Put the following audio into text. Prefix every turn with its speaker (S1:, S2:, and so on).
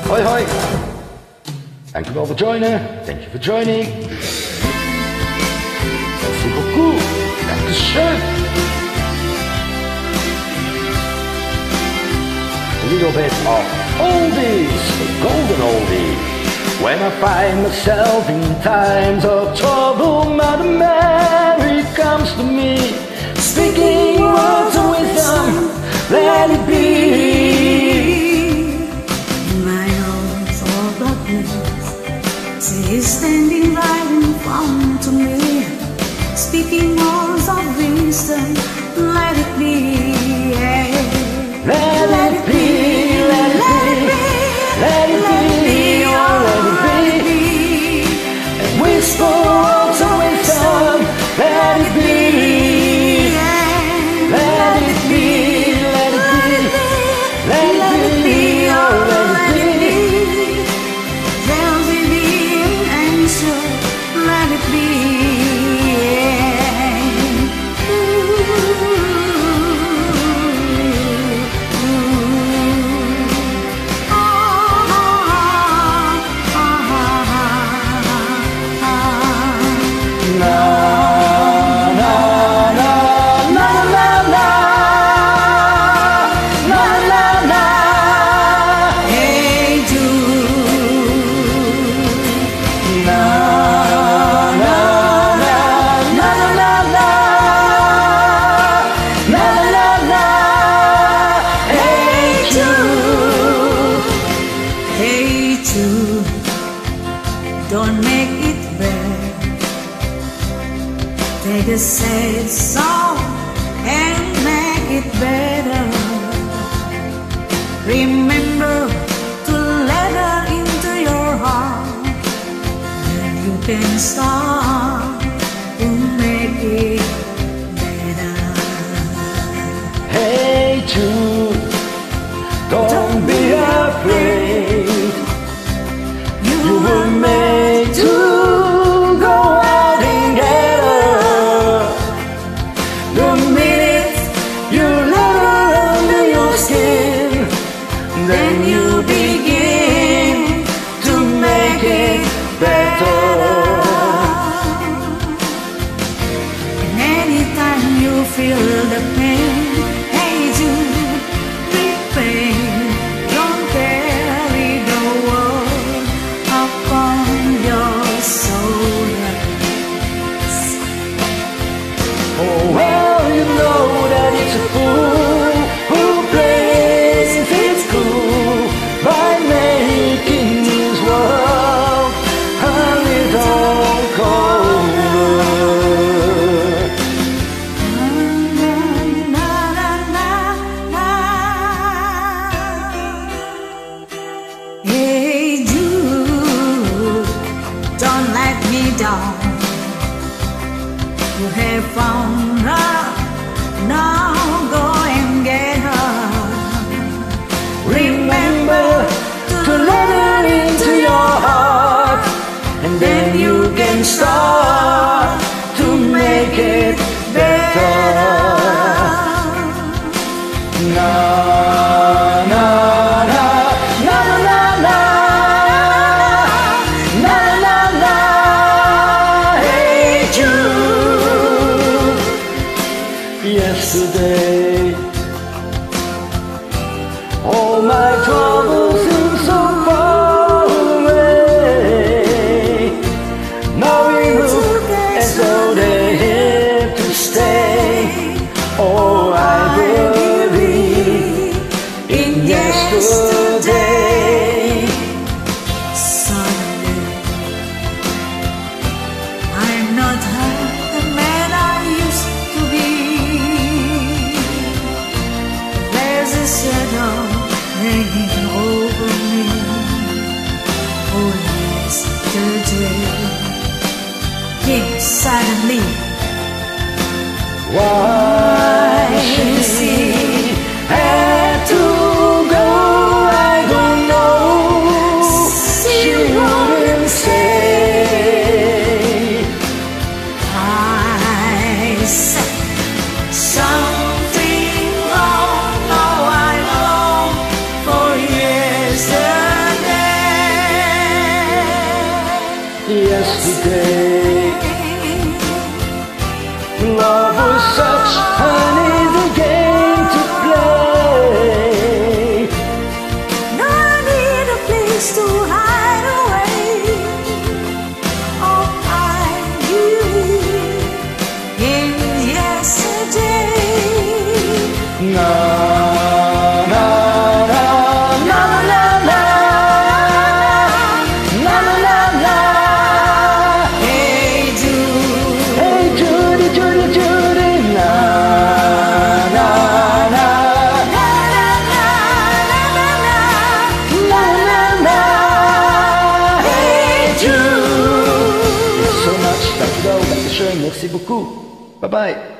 S1: Hoi hoi. Dankjewel voor joinen. Thank you for joining. Merci beaucoup. Dankeschön. A little bit of oldies, a golden oldie. When I find myself in times of trouble, Mother Mary comes to me, speaking words of wisdom, let it be.
S2: In my hours of darkness, she is standing right in front of me, speaking words of wisdom, let it be.
S1: Let it be, let it be, let it be, oh let it be. And whisper words of wisdom, let it be. Let it be, let it be, let it be, oh let it be.
S2: There'll be an answer, let it be. Don't make it bad. Take a sad song and make it better. Remember to let her into your heart, and you can start to make it better.
S1: Hey Jude, don't be afraid. You were made to go out and get her. The minute you let her under your skin, then you begin to make it better.
S2: And anytime you feel the pain, hey Jude, prepare. Don't carry the world upon your shoulders.
S1: Oh well, you know that it's a fool who plays it cool by making his world a little colder.
S2: Hey Jude, don't let me down. You have found her, now go and get her.
S1: Remember to let her into your heart, and then you can start to make it better. Na na na na na na na na na. Hey Jude, yesterday all my troubles seem so far away. Now we look as though they're here to stay. Oh, I believe in yesterday.
S2: Someday I'm not the man I used to be. There's a shadow hanging over me. Oh, yesterday came suddenly.
S1: Why she had to go, I don't know. She wouldn't say.
S2: I said something wrong. Now I long for yesterday.
S1: yesterday. Love was such an easy game to play.
S2: Now I need a place to hide away. All I need is yesterday.
S1: Na na na na na na na na na na.
S2: Hey Jude,
S1: Hey Judy, Judy, Judy, na na na
S2: na na na na na
S1: na na na.
S2: Hey Jude.
S1: So much, that's all. Merci beaucoup. Bye bye.